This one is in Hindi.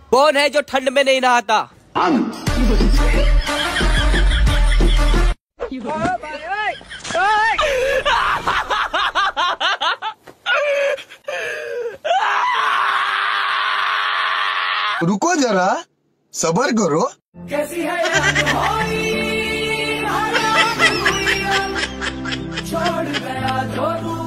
कौन है जो ठंड में नहीं नहाता? रुको जरा, सब्र करो। कैसी है छोड़ गया जो तू